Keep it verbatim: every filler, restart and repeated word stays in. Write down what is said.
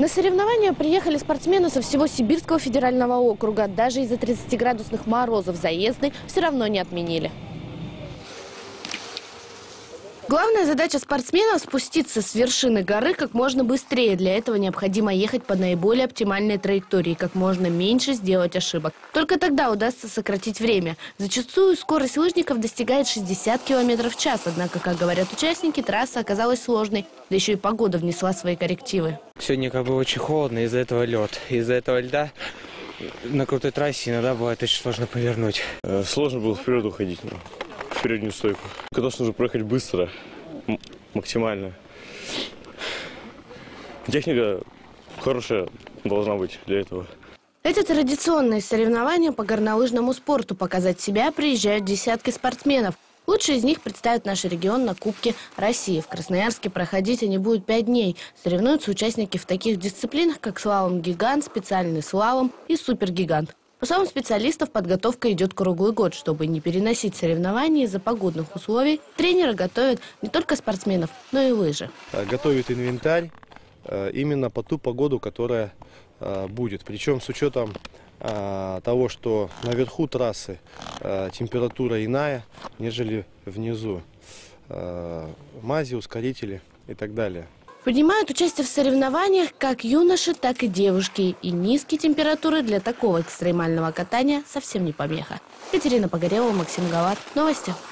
На соревнования приехали спортсмены со всего Сибирского федерального округа. Даже из-за тридцатиградусных морозов заезды все равно не отменили. Главная задача спортсменов – спуститься с вершины горы как можно быстрее. Для этого необходимо ехать по наиболее оптимальной траектории, как можно меньше сделать ошибок. Только тогда удастся сократить время. Зачастую скорость лыжников достигает шестидесяти километров в час. Однако, как говорят участники, трасса оказалась сложной. Да еще и погода внесла свои коррективы. Сегодня как бы очень холодно, из-за этого лед. Из-за этого льда на крутой трассе иногда бывает очень сложно повернуть. Сложно было вперед уходить. Но... в переднюю стойку. Конечно, нужно проехать быстро, максимально. Техника хорошая должна быть для этого. Это традиционные соревнования по горнолыжному спорту. Показать себя приезжают десятки спортсменов. Лучшие из них представят наш регион на Кубке России. В Красноярске проходить они будут пять дней. Соревнуются участники в таких дисциплинах, как слалом-гигант, специальный слалом и супергигант. По словам специалистов, подготовка идет круглый год. Чтобы не переносить соревнования из-за погодных условий, тренеры готовят не только спортсменов, но и лыжи. Готовят инвентарь именно по ту погоду, которая будет. Причем с учетом того, что наверху трассы температура иная, нежели внизу. Мази, ускорители и так далее. Принимают участие в соревнованиях как юноши, так и девушки. И низкие температуры для такого экстремального катания совсем не помеха. Катерина Погорелова, Максим Галат. Новости.